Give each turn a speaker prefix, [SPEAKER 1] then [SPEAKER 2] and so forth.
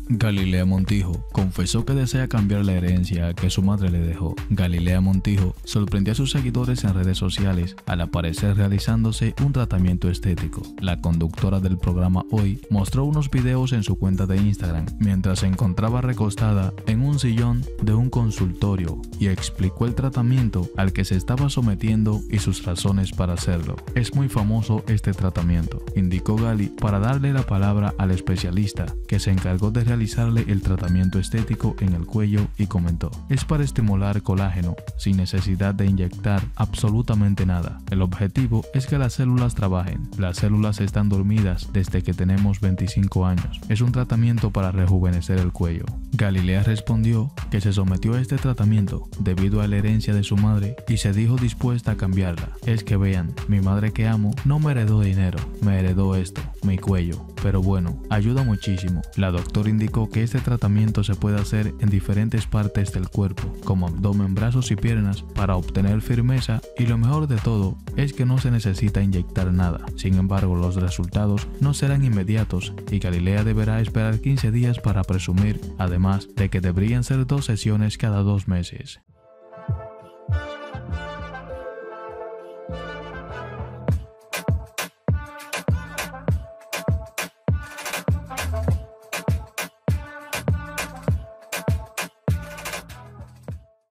[SPEAKER 1] Galilea Montijo confesó que desea cambiar la herencia que su madre le dejó. Galilea Montijo sorprendió a sus seguidores en redes sociales al aparecer realizándose un tratamiento estético. La conductora del programa Hoy mostró unos videos en su cuenta de Instagram mientras se encontraba recostada en un sillón de un consultorio y explicó el tratamiento al que se estaba sometiendo y sus razones para hacerlo. Es muy famoso este tratamiento, indicó Gali para darle la palabra al especialista que se encargó de realizarle el tratamiento estético en el cuello y comentó: es para estimular colágeno sin necesidad de inyectar absolutamente nada. El objetivo es que las células trabajen. Las células están dormidas desde que tenemos 25 años. Es un tratamiento para rejuvenecer el cuello. Galilea respondió que se sometió a este tratamiento debido a la herencia de su madre y se dijo dispuesta a cambiarla. Es que vean, mi madre que amo no me heredó dinero, me heredó esto, mi cuello. Pero bueno, ayuda muchísimo. La doctora indicó que este tratamiento se puede hacer en diferentes partes del cuerpo, como abdomen, brazos y piernas, para obtener firmeza, y lo mejor de todo es que no se necesita inyectar nada. Sin embargo, los resultados no serán inmediatos y Galilea deberá esperar 15 días para presumir, además de que deberían ser 2 sesiones cada 2 meses.